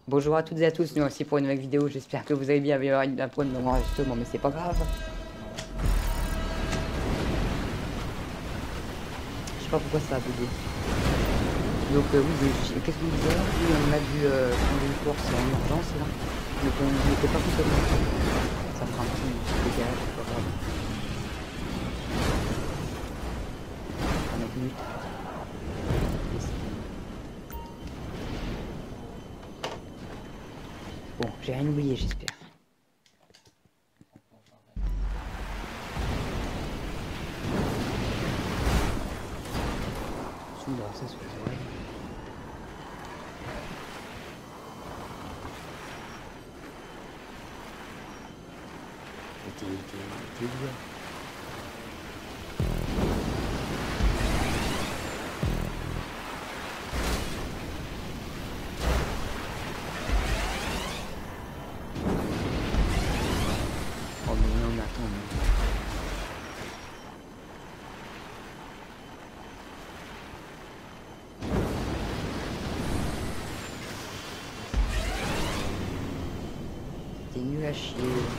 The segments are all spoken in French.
Bonjour à toutes et à tous, nous aussi pour une nouvelle vidéo, j'espère que vous allez bien, il va y avoir un problème dans l'enregistrement, mais c'est pas grave. Je sais pas pourquoi ça a bugué. Donc oui, qu'est-ce que vous disiez? Oui, on a dû prendre une course en urgence là, donc on n'était pas complètement prêt. Ça fera un petit dégât, c'est pas grave. On a 10 minutes. Bon, j'ai rien oublié, j'espère. Ça sur les oreilles. T'es bien. Oh mais non, mais attends, mais... T'es nul à chier.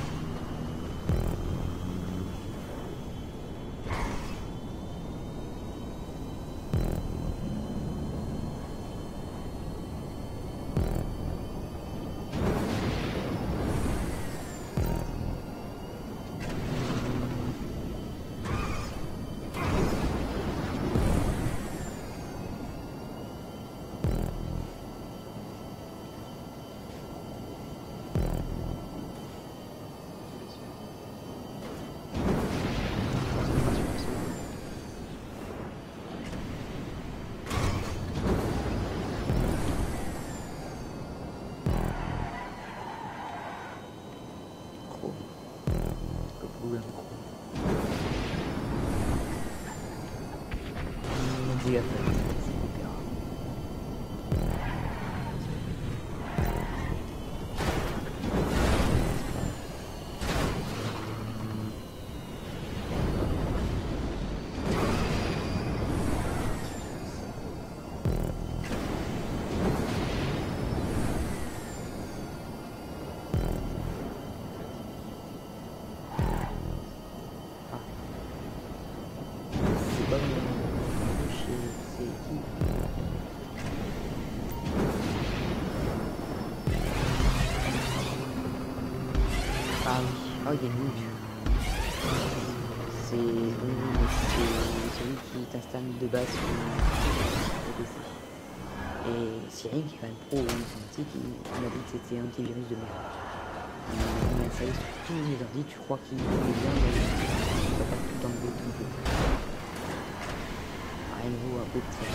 Ah oui, oh il y a une nuque. C'est celui qui t'installe de base sur le PC. Et c'est rien qui est quand même pro, hein. Tu sais qu'il m'a dit que c'était un antivirus de merde. On a installé sur tous les ordi, tu crois qu'il est bien, mais il va pas tout enlever tout le jeu. Rien de vous, un peu de tir.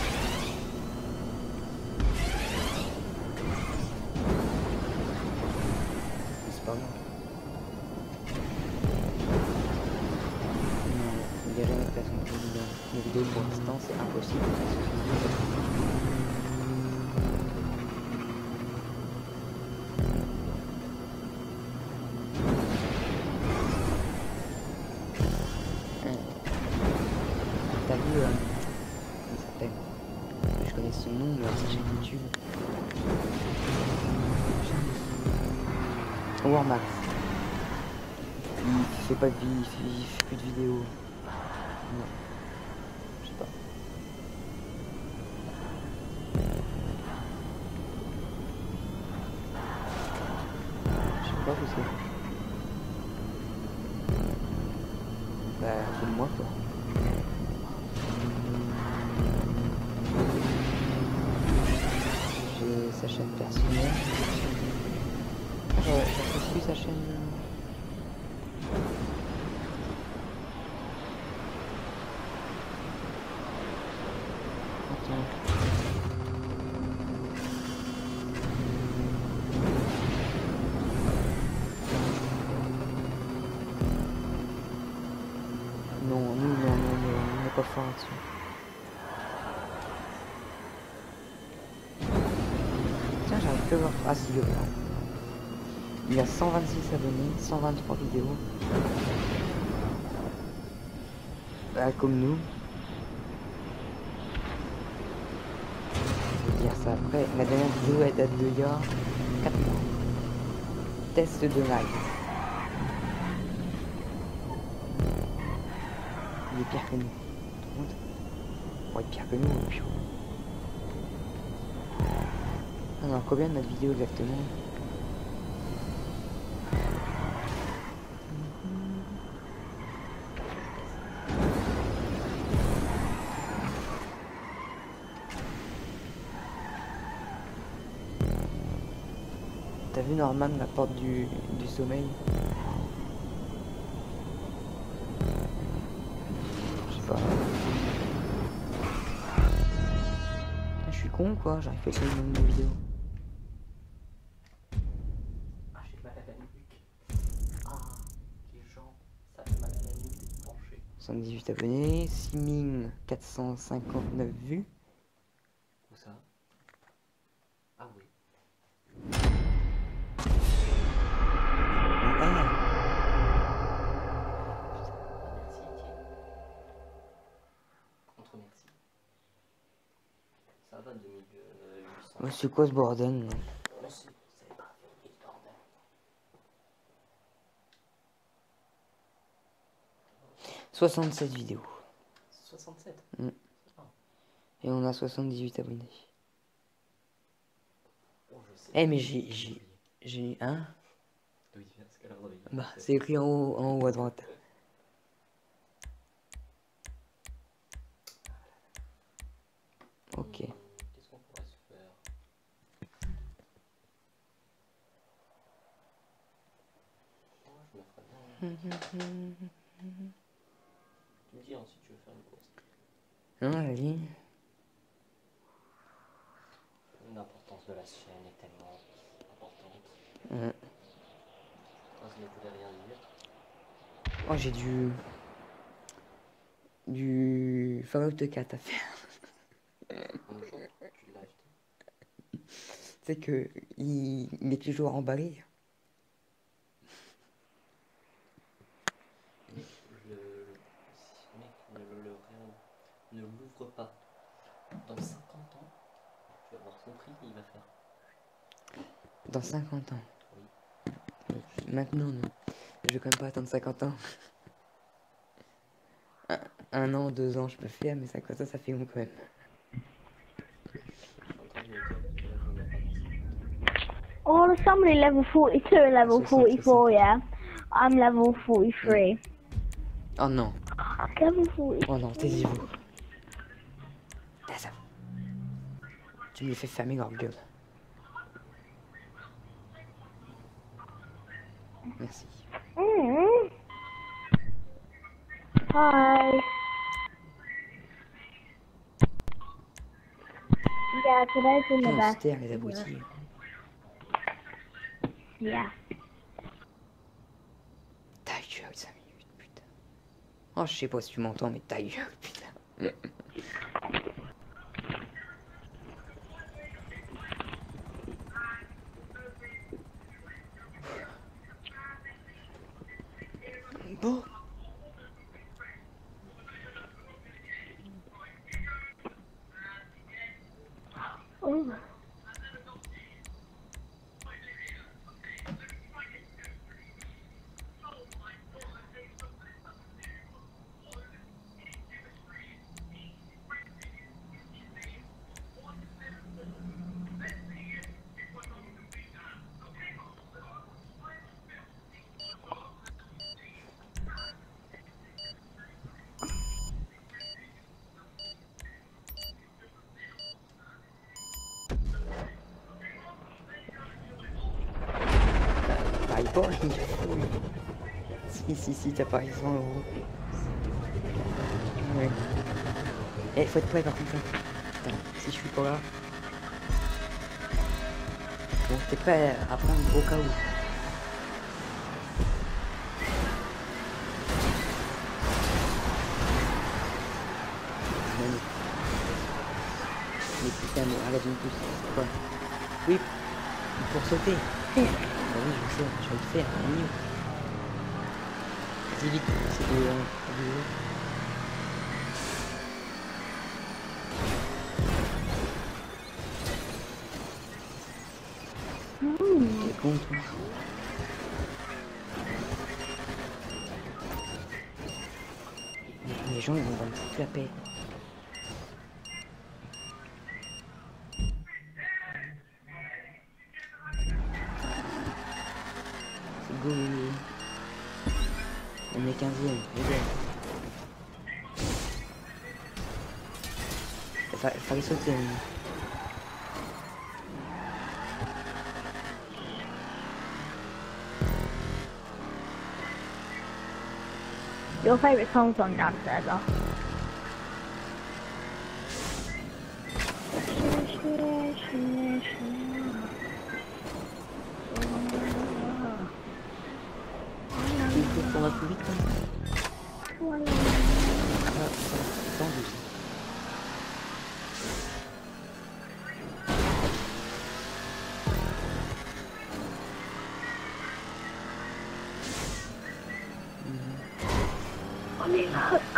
C'est pas grave. Il n'y a jamais de façon de faire une vidéo pour l'instant, c'est impossible. T'as vu, comment il s'appelle? Je connais son nom, mais sa chaîne YouTube. Warmax. Il fait pas de vie, il fait plus de vidéos. Non. Je sais pas. Je sais pas où c'est. Bah, comme moi quoi. J'ai sa chaîne personnelle. J'apprécie plus sa chaîne. Non, on n'est pas fort là-dessus. Tiens, j'arrive plus à voir. Ah si, le voilà. Il a 126 abonnés, 123 vidéos. Bah, comme nous. Je veux dire ça. ça après. La dernière vidéo elle date d'il y a 4 mois. Test de live. Il est pire que nous. Tout le monde. Pour être pire que nous, puis... Alors combien de notre vidéo exactement? T'as vu Norman, la porte du sommeil? Je sais pas. Je suis con quoi, j'arrive pas à écrire le nombre de vidéos. Ah, j'ai mal à la nuque. Ah, les gens, ça fait mal à la nuque d'être penché. 78 abonnés, 6459 vues. Où ça? Ah oui. Ah, Ah, merci, tiens. On te remercie. Ça va, 2800. ouais, c'est quoi ce bordel? Non, Mais c'est pas fini, bordel. 67 vidéos. 67. Mm. Ah. Et on a 78 abonnés. Oh, je sais. Eh mais j'ai un. D'où il vient ce qu'elle a envie. Bah c'est écrit en haut à droite. Ok. Qu'est-ce qu'on pourrait se faire? Moi, je me ferais bien. Tu me dis hein, si tu veux faire une pause. Non, la ligne. L'importance de la chaîne est tellement importante. Ouais. Ça ne voulait rien dire. Oh j'ai du Fallout 4 à faire. Un jour, tu l'as acheté. C'est que il est toujours emballé. Mec, ne l'ouvre pas. Dans 50 ans, tu vas voir son prix, il va faire. Dans 50 ans. Oui. Maintenant non. Je vais quand même pas attendre 50 ans. Un an, 2 ans je peux faire, mais 50 ans ça fait long quand même. Je suis en train de me dire que là, je me mets pas dans 50 ans. Oh, somebody level 42 and level 60, 44, yeah? I'm level 43. Oh non. Level 40. Oh non, taisez-vous. Ah, ça. Tu me les fais fermer leur gueule. Merci. Mm. Hi. Yeah, today's been the On se best. terre les abrutis. Yeah. Ta gueule 5 minutes, putain. Oh je sais pas si tu m'entends, mais ta gueule, putain. Bon. Oh. Pareil pas, si, t'as pas 100 €. Ouais. Eh, faut être prêt par contre. Putain, si je suis pas là. Bon, t'es prêt à prendre au cas où. Mais putain, mais arrête une pouce. C'est quoi? Oui, pour sauter. Bah oui, je sais, je vais le faire, mieux. Vas-y vite, c'est de... con toi. Les gens ils vont me foutre la paix. C'est go. On est 15e, les gars. Il fallait sauter. Your favourite song's on downstairs, though. Il faut qu'on va plus vite comme ça. Ah, c'est tendu ça. Allez, look.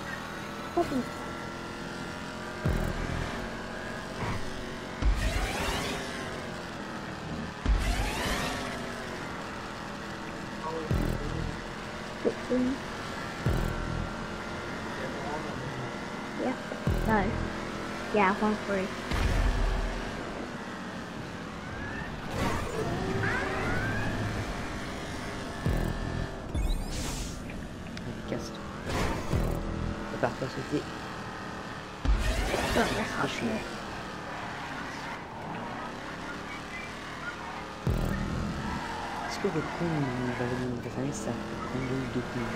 Yep. No. Yeah, 1-3. Casse-toi. Prépare-toi à sauter. Don't mess up here. Est-ce que le con va faire ça? Prendre de coups.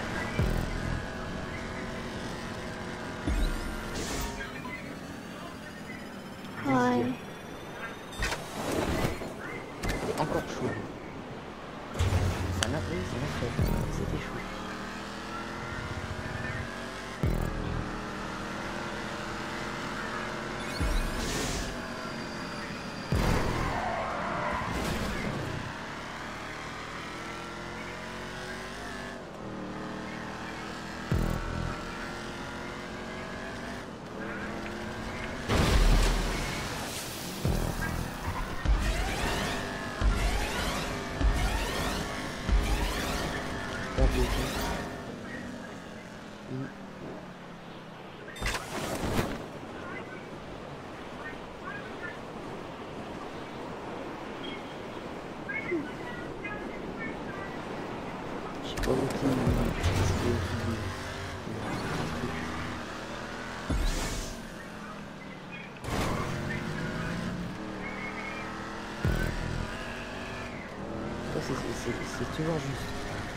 Hi. C'est encore chaud. Ça m'a pris, ça m'a fait. C'était chaud. Je sais pas où c'est toujours juste.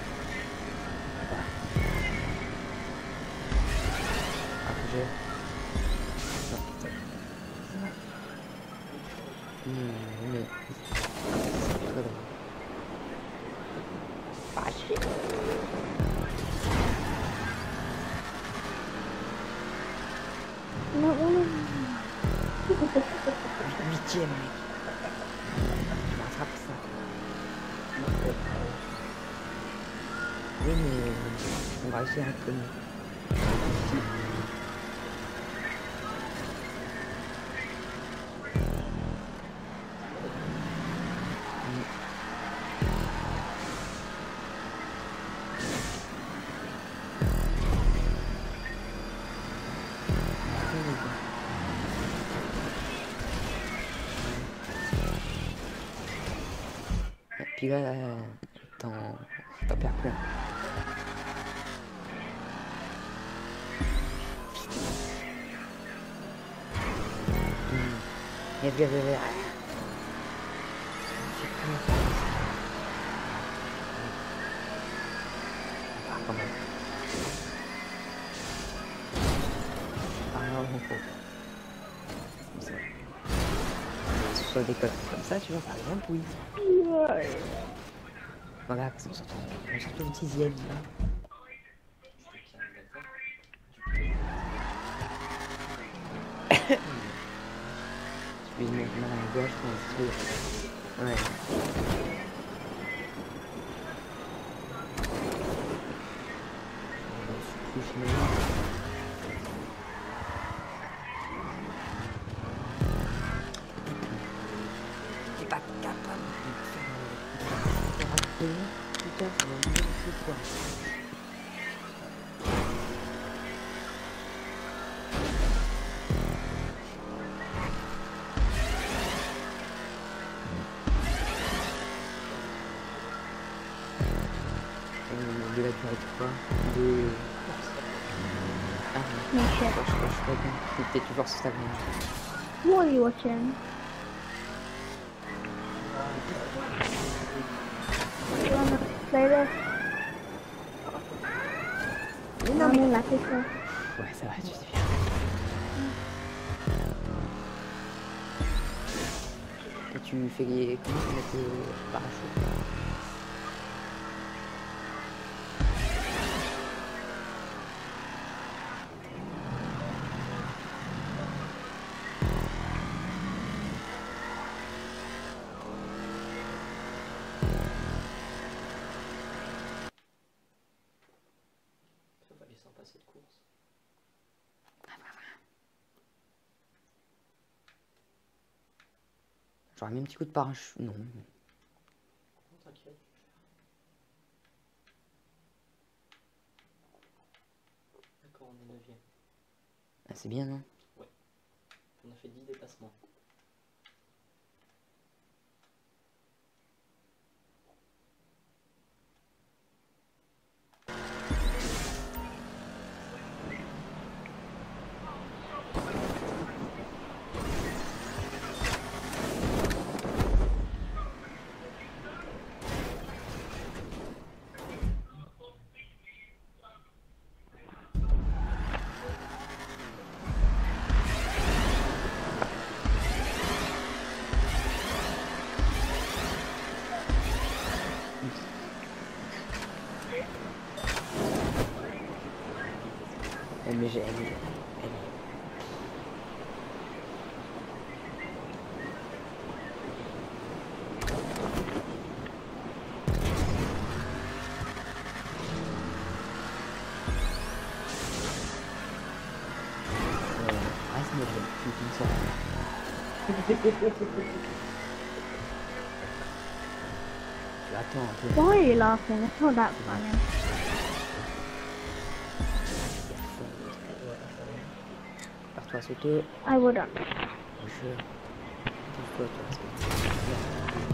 Après, mais c'est très drôle. Ah shit. No. 8ème, mec. Je rattrape ça. Oui, mais on va essayer un peu mieux. Puis là, t'en perds plein. Viens. C'est comment ça? Ah, quand même. Ah non, faut. Comme ça. Si tu décolle comme ça, tu vas faire rien pouille. Voilà, on se retrouve au 10ème là. Je vais mettre mal à la gauche pour se ouais. T'es pas capable de faire toi. De la durée de quoi? De... Ah, No shit. je crois bien. T'es toujours sur ta main. What are you watching? You wanna play this? Non, mais... la piste. Ouais, ça va, tu sais bien. Et tu fais les... Comment tu mets le parachute? Ça va aller sympa cette course. J'aurais mis un petit coup de parachute. Non. Non, t'inquiète. D'accord, on est 9ème. Ah, c'est bien, non? Ouais. On a fait 10 dépassements. Mais j'ai... Reste me dire, tu finis ça. Attends un peu. Why are you laughing? It's not that funny. Pars-toi sauter. I wouldn't. Je... Pousse-toi, toi, parce que...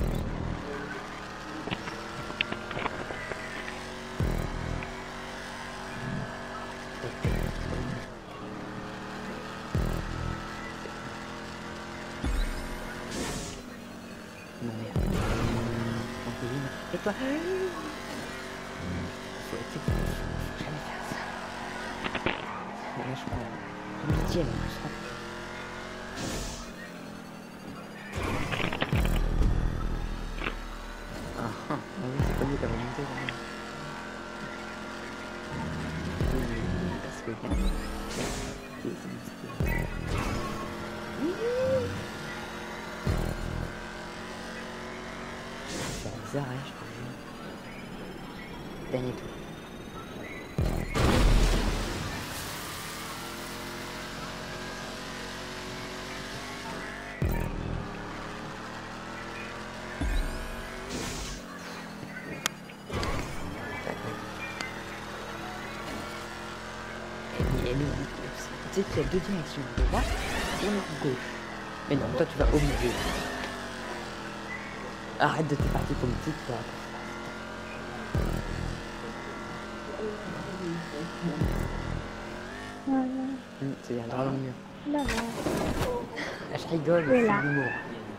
Non, merde. Trampoline. Et toi? Faut jamais faire ça. Là, je prends... Le 8ème, je sens. Ah, oui, c'est pas mieux qu'à remonter, quand même. Oui, parce que... C'est bizarre, hein, je crois. Dernier tour. Tu sais qu'il y a deux directions, droite ou gauche. Mais non, toi tu vas au milieu. Arrête de te partir politique, toi. C'est bien, droit dans le mur. Non, non. Ah, je rigole, Oui, c'est là. de l'humour.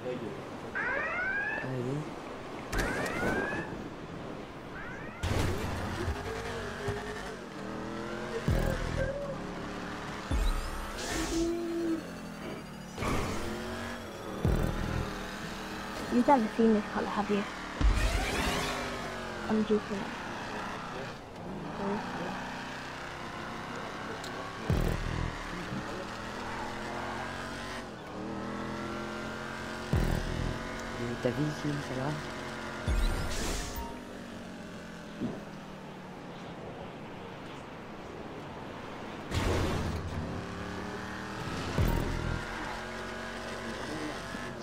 Allez. You've never seen this colour, have you? I'm joking. Et ta vie ici, ça va?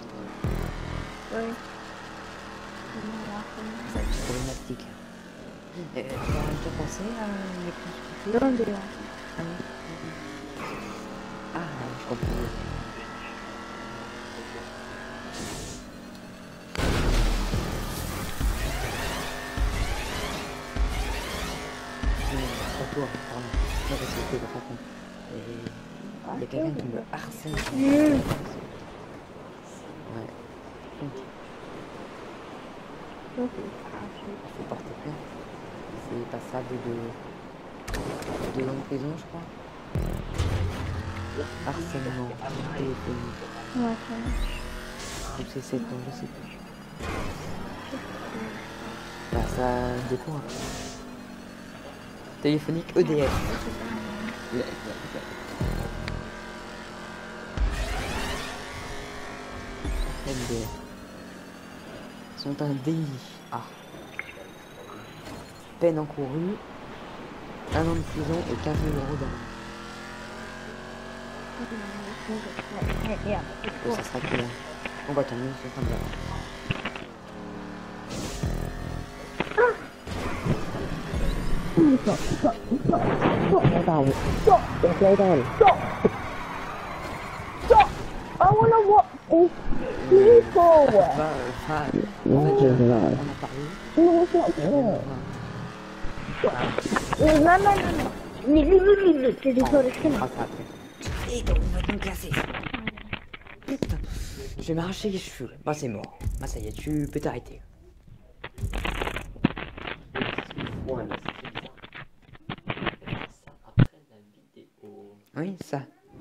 Oui. Ça va être problématique. Tu as pensé à les plus Non, déjà. Ah, oui. Ah, je comprends. Pas toi, pardon. Non, parce que c'est le rencontre. Et il y a quelqu'un qui me harcèle. Ouais. Ok. Il faut porter plainte. C'est passable de 2 ans de prison, je crois. Harcèlement téléphonique. Ouais, ça va. Ou c'est 7 ans, je sais plus. Bah ça dépend. Téléphonique EDF. MDR. Sont un délit. Ah. Peine encourue. 1 an de prison et 15 000 € d'amende. Oh, ça sera que là. On va tant mieux, c'est pas grave. I wanna watch this people. En fait, on a parlé. No, it's not good. Non, non, non, non. C'est du correction. Et donc, on va te me casser. Putain, je vais m'arracher les cheveux. Bah, c'est mort. Bah, ça y est, tu peux t'arrêter. Ouais, mais c'était bizarre. Ça après la vidéo. Oui, ça.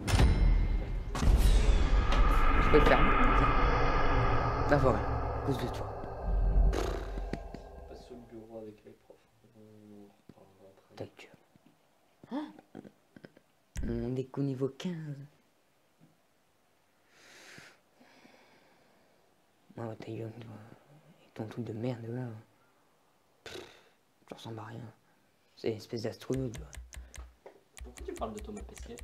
Je peux le faire. Bah, voilà. À cause de toi. Pas sur le bureau avec les profs. On reparlera après. Ta gueule. On est qu'au niveau 15. Oh, ta gueule, toi. Avec ton truc de merde, là. Ça ressemble à rien. C'est une espèce d'astronaute, toi. Pourquoi tu parles de Thomas Pesquet?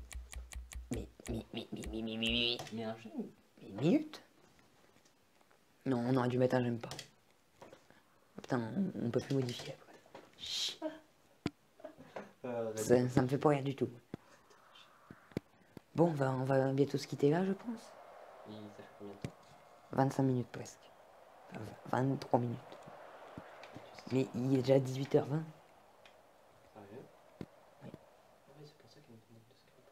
Mais un jeune. Une minute. Non, on aurait dû mettre un j'aime pas. Putain, on peut plus modifier après. Chut. Ça me fait pas rire du tout. Bon, on va bientôt se quitter là, je pense. Ça fait combien de temps? 25 minutes presque. Enfin, 23 minutes. Mais il est déjà 18h20. Sérieux? Oui. Ah oui, c'est pour ça qu'il me demande de script.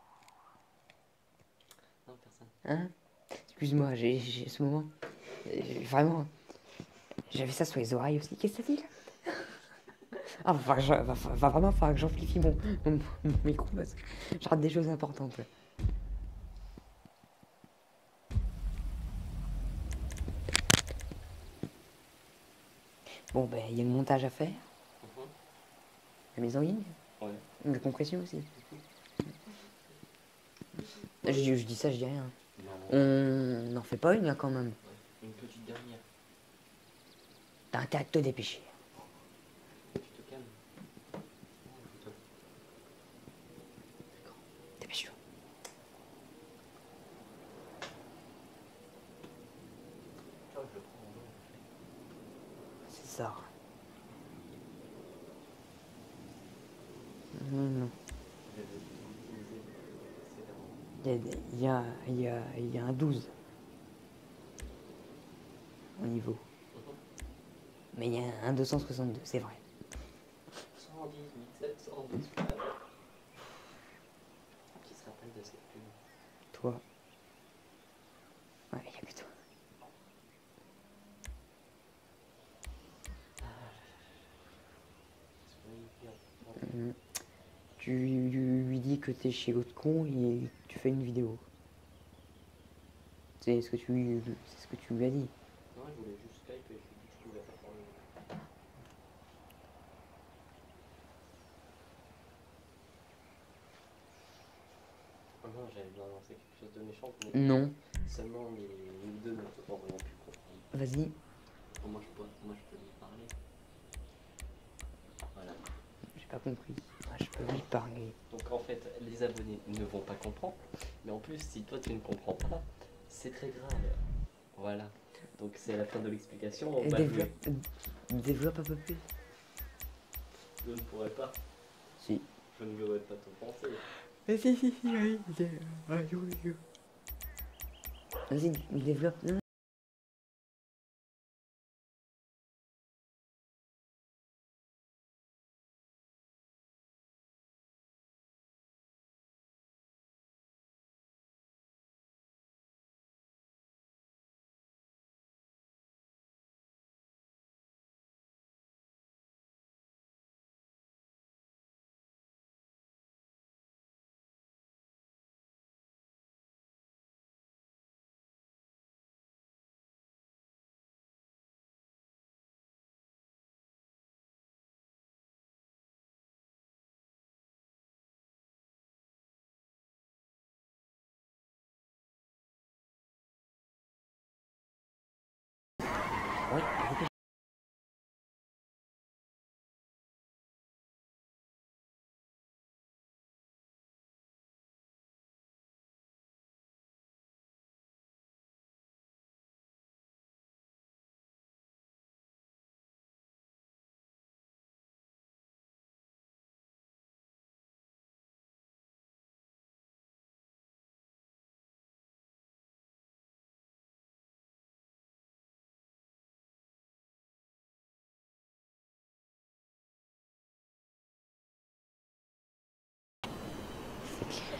Non, personne. Hein? Excuse-moi, j'ai ce moment. Vraiment. J'avais ça sur les oreilles aussi. Qu'est-ce que ça dit là? Ah, va vraiment falloir que j'amplifie mon micro parce que je rate des choses importantes. Là. Bon, ben, il y a le montage à faire. La mise en ligne. Ouais. La compression aussi. Je dis ça, je dis rien. Non. On n'en fait pas une là quand même. Ouais. Une petite dernière. T'as intérêt de te dépêcher. Tu te calmes. Non, je te... Dépêche-toi. Tu vois, je le prends en main. C'est ça. Non. Je vais l'utiliser sévèrement. Il y a un 12 au niveau. Mais il y a un 262, c'est vrai. 118, 712. Qui se rappelle de cette pub? Toi. Ouais, il n'y a que toi. Tu lui dis que t'es chez l'autre con et tu fais une vidéo. C'est ce que tu lui as dit. Non, je voulais juste Skype et je lui ai dit que je pouvais pas parler. Oh non, j'avais bien lancé quelque chose de méchant, mais Non. seulement les deux n'auront pu comprendre. Vas-y. Moi, je peux lui parler. Voilà. J'ai pas compris. Ah, je peux lui parler. Donc en fait, les abonnés ne vont pas comprendre, mais en plus, si toi tu ne comprends pas, c'est très grave. Voilà. Donc c'est la fin de l'explication. On va jouer. Développe un peu plus. Je ne pourrais pas. Si. Je ne verrais pas ton penser. Mais si, oui. Vas-y, développe. Non. Ouais, dépêche. C'est clair.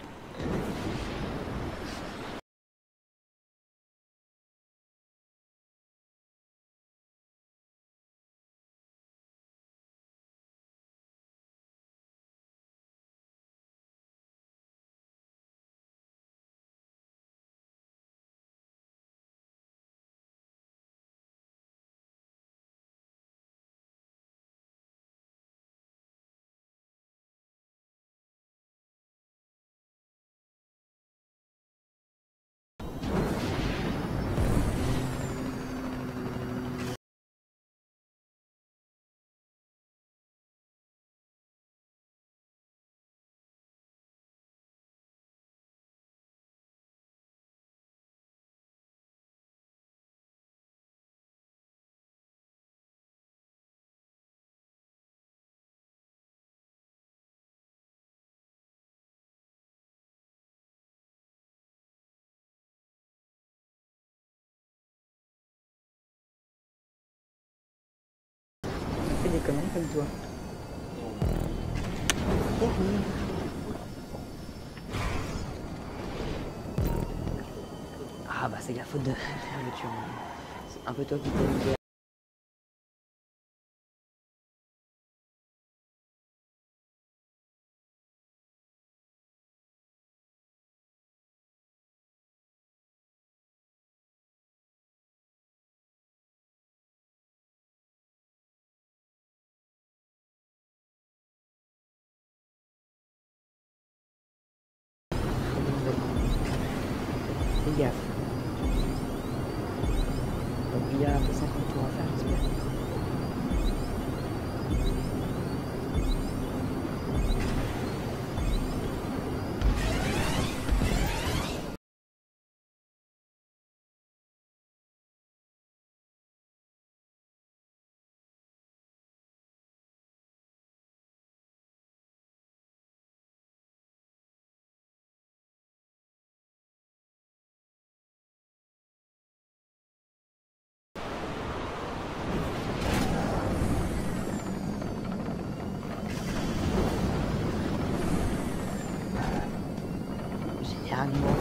Fais des commandes comme toi. Ah bah c'est la faute de la fermeture. C'est un peu toi qui t'es mis. Fais gaffe. Donc il y a un peu 50 tours à faire, j'espère. Généralement.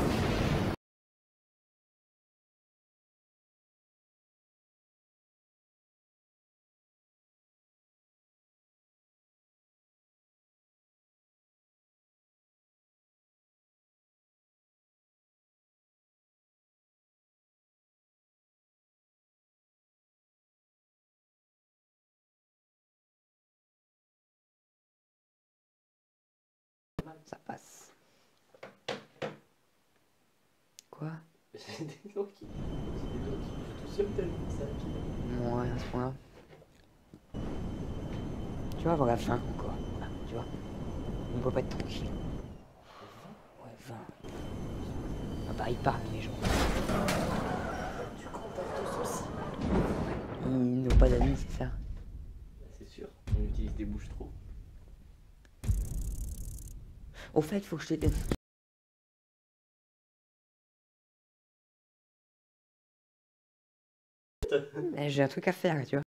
Ça passe. Quoi? J'ai des doigts qui bougent tout seul tellement ça agile. Ouais, à ce point-là. Tu vas avoir la faim encore. Voilà, tu vois. On ne peut pas être tranquille. Ouais, 20. Ah bah, ils parlent, les gens. Tu comportes ceci. Ils n'ont pas d'amis, c'est ça. C'est sûr. On utilise des bouches trop. Au fait, faut que je te... J'ai un truc à faire, tu vois.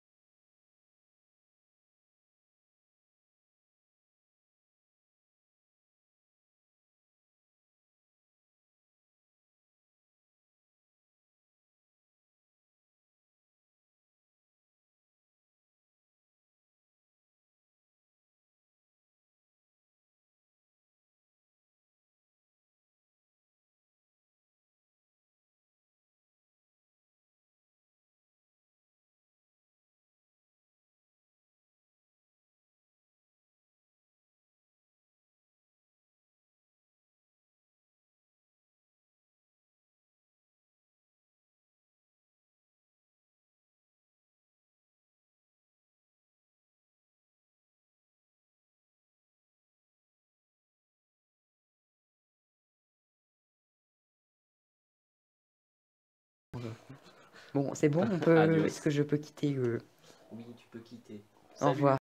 Bon, c'est bon, on peut... Adios. Est-ce que je peux quitter Oui, tu peux quitter. Au revoir.